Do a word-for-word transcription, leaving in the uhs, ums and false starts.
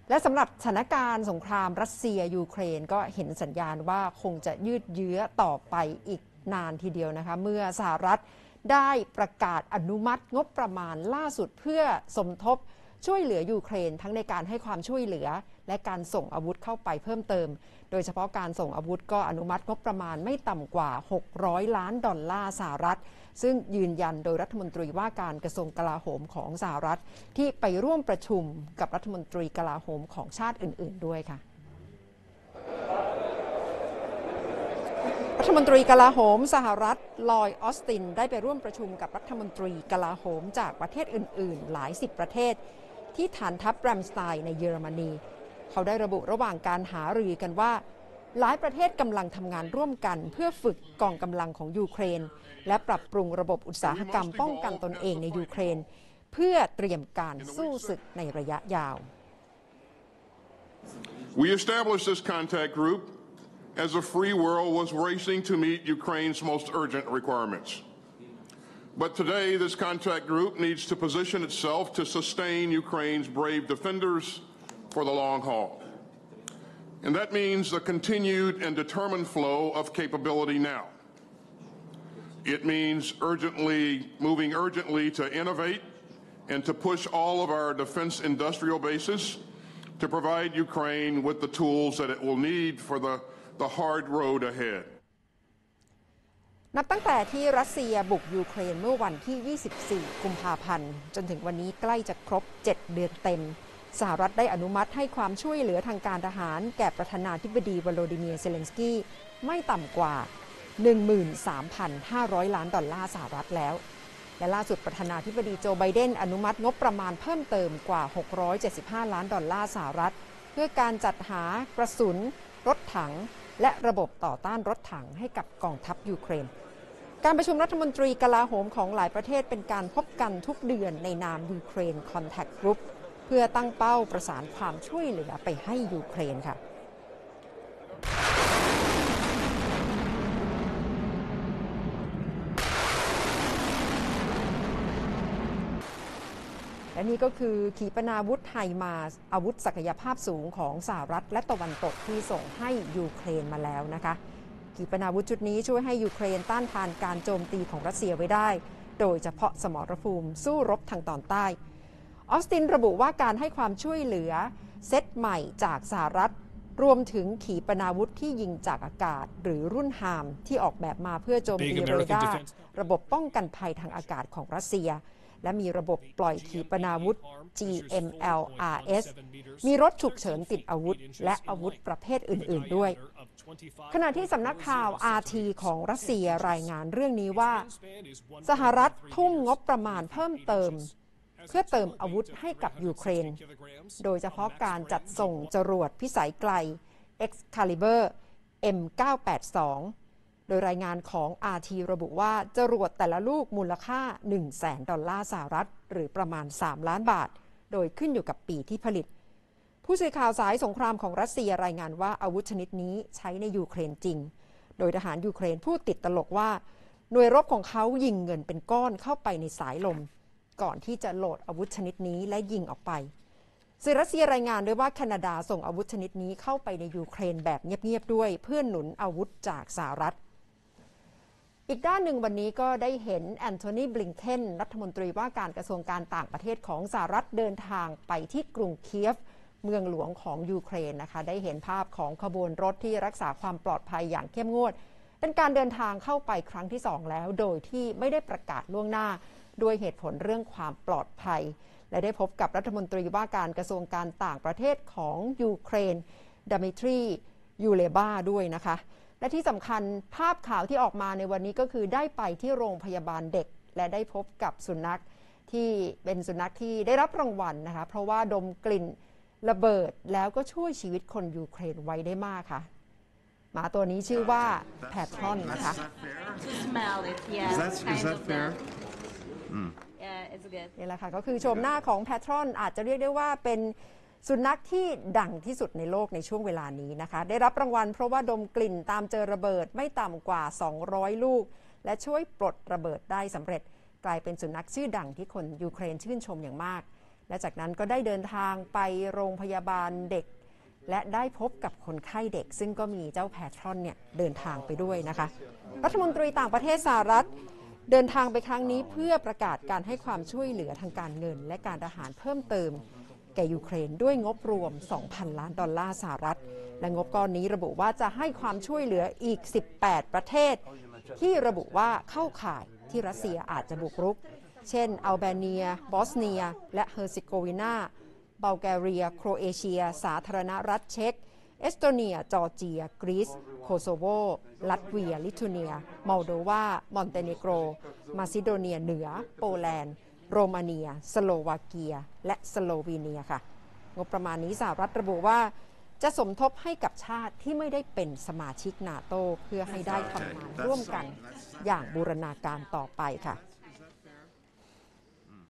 และสำหรับสถานการณ์สงครามรัสเซียยูเครนก็เห็นสัญญาณว่าคงจะยืดเยื้อต่อไปอีกนานทีเดียวนะคะเมื่อสหรัฐได้ประกาศอนุมัติงบประมาณล่าสุดเพื่อสมทบช่วยเหลือยูเครนทั้งในการให้ความช่วยเหลือและการส่งอาวุธเข้าไปเพิ่มเติมโดยเฉพาะการส่งอาวุธก็อนุมัติงบประมาณไม่ต่ำกว่าหกร้อยล้านดอลลาร์สหรัฐซึ่งยืนยันโดยรัฐมนตรีว่าการกระทรวงกลาโหมของสหรัฐที่ไปร่วมประชุมกับรัฐมนตรีกลาโหมของชาติอื่นๆด้วยค่ะรัฐมนตรีกลาโหมสหรัฐลอยด์ออสตินได้ไปร่วมประชุมกับรัฐมนตรีกลาโหมจากประเทศอื่นๆหลายสิบประเทศที่ฐานทัพแรมสไตน์ในเยอรมนีเขาได้ระบุระหว่างการหารือกันว่าหลายประเทศกำลังทำงานร่วมกันเพื่อฝึกกองกำลังของยูเครนและปรับปรุงระบบอุตสาหกรรมป้องกันตนเองในยูเครนเพื่อเตรียมการสู้ศึกในระยะยาว We established this contact group as the free world was racing to meet Ukraine's most urgent requirements. But today, this contact group needs to position itself to sustain Ukraine's brave defenders for the long haul. And that means the continued and determined flow of capability now. It means urgently, moving urgently to innovate and to push all of our defense industrial bases to provide Ukraine with the tools that it will need for the, the hard road ahead. นับตั้งแต่ที่รัสเซียบุกยูเครนเมื่อวันที่ยี่สิบสี่กุมภาพันธ์จนถึงวันนี้ใกล้จะครบเจ็ดเดือนเต็มสหรัฐได้อนุมัติให้ความช่วยเหลือทางการทหารแก่ประธานาธิบดีวโลดิเมียร์เซเลนสกี้ไม่ต่ำกว่า หนึ่งหมื่นสามพันห้าร้อย ล้านดอลลาร์สหรัฐแล้วและล่าสุดประธานาธิบดีโจไบเดนอนุมัติงบประมาณเพิ่มเติมกว่าหกร้อยเจ็ดสิบห้าล้านดอลลาร์สหรัฐเพื่อการจัดหากระสุนรถถังและระบบต่อต้านรถถังให้กับกองทัพยูเครนการประชุมรัฐมนตรีกลาโหมของหลายประเทศเป็นการพบกันทุกเดือนในนามยูเครนคอนแทคกรุ๊ปเพื่อตั้งเป้าประสานความช่วยเหลือไปให้ยูเครนค่ะและนี่ก็คือขีปนาวุธไฮมาร์สอาวุธศักยภาพสูงของสหรัฐและตะวันตกที่ส่งให้ยูเครนมาแล้วนะคะขีปนาวุธชุดนี้ช่วยให้ยูเครนต้านทานการโจมตีของรัสเซียไว้ได้โดยเฉพาะสมรภูมิสู้รบทางตอนใต้ออสตินระบุว่าการให้ความช่วยเหลือเซตใหม่จากสหรัฐรวมถึงขีปนาวุธที่ยิงจากอากาศหรือรุ่นฮามที่ออกแบบมาเพื่อโจมตีเรดาร์ระบบป้องกันภัยทางอากาศของรัสเซียและมีระบบปล่อยขีปนาวุธ จี เอ็ม แอล อาร์ เอส มีรถฉุกเฉินติดอาวุธและอาวุธประเภทอื่นๆด้วยขณะที่สำนักข่าว อาร์ ที ของรัสเซียรายงานเรื่องนี้ว่าสหรัฐทุ่มงบประมาณเพิ่มเติมเพื่อเติมอาวุธให้กับยูเครนโดยเฉพาะการจัดส่งจรวดพิสัยไกล Excalibur เอ็ม เก้าแปดสอง โดยรายงานของ อาร์ ที ระบุว่าจรวดแต่ละลูกมูลค่า หนึ่งแสน ดอลลาร์สหรัฐหรือประมาณ สาม ล้านบาทโดยขึ้นอยู่กับปีที่ผลิตผู้สื่อข่าวสายสงครามของรัสเซียรายงานว่าอาวุธชนิดนี้ใช้ในยูเครนจริงโดยทหารยูเครนพูดติดตลกว่าหน่วยรบของเขายิงเงินเป็นก้อนเข้าไปในสายลมก่อนที่จะโหลดอาวุธชนิดนี้และยิงออกไปสื่อรัสเซียรายงานด้วยว่าแคนาดาส่งอาวุธชนิดนี้เข้าไปในยูเครนแบบเงียบๆด้วยเพื่อหนุนอาวุธจากสหรัฐอีกด้านหนึ่งวันนี้ก็ได้เห็นแอนโทนี บลิงเคนรัฐมนตรีว่าการกระทรวงการต่างประเทศของสหรัฐเดินทางไปที่กรุงเคียฟเมืองหลวงของยูเครนนะคะได้เห็นภาพของขบวนรถที่รักษาความปลอดภัยอย่างเข้มงวดเป็นการเดินทางเข้าไปครั้งที่สองแล้วโดยที่ไม่ได้ประกาศล่วงหน้าด้วยเหตุผลเรื่องความปลอดภัยและได้พบกับรัฐมนตรีว่าการกระทรวงการต่างประเทศของยูเครนดามิทรียูเลบาด้วยนะคะและที่สำคัญภาพข่าวที่ออกมาในวันนี้ก็คือได้ไปที่โรงพยาบาลเด็กและได้พบกับสุนัขที่เป็นสุนัขที่ได้รับรางวัลนะคะเพราะว่าดมกลิ่นระเบิดแล้วก็ช่วยชีวิตคนยูเครนไว้ได้มากค่ะหมาตัวนี้ชื่อว่าแพทรอนนะคะนี่แหละค่ะก็คือชมหน้าของแพทรอนอาจจะเรียกได้ว่าเป็นสุนัขที่ดังที่สุดในโลกในช่วงเวลานี้นะคะได้รับรางวัลเพราะว่าดมกลิ่นตามเจอระเบิดไม่ต่ำกว่าสองร้อยลูกและช่วยปลดระเบิดได้สำเร็จกลายเป็นสุนัขชื่อดังที่คนยูเครนชื่นชมอย่างมากและจากนั้นก็ได้เดินทางไปโรงพยาบาลเด็กและได้พบกับคนไข้เด็กซึ่งก็มีเจ้าแพทรอนเนี่ยเดินทางไปด้วยนะคะรัฐมนตรีต่างประเทศสหรัฐเดินทางไปครั้งนี้เพื่อประกาศการให้ความช่วยเหลือทางการเงินและการทหารเพิ่มเติมแก่ยูเครนด้วยงบรวม สองพัน ล้านดอลลาร์สหรัฐและงบก้อนนี้ระบุว่าจะให้ความช่วยเหลืออีกสิบแปดประเทศที่ระบุว่าเข้าข่ายที่รัสเซียอาจจะบุกรุกเช่นอัลเบเนียบอสเนียและเฮอร์ซิโกวีนาบัลแกเรียโครเอเชียสาธารณรัฐเช็กเอสโตเนียจอร์เจียกรีซโคโซโวลัตเวียลิทัวเนียมอลโดวามอนเตเนโกรมาซิโดเนียเหนือโปแลนด์โรมาเนียสโลวาเกียและสโลวีเนียค่ะงบประมาณนี้สหรัฐระบุว่าจะสมทบให้กับชาติที่ไม่ได้เป็นสมาชิกนาโตเพื่อให้ได้ทำงานร่วมกันอย่างบูรณาการต่อไปค่ะ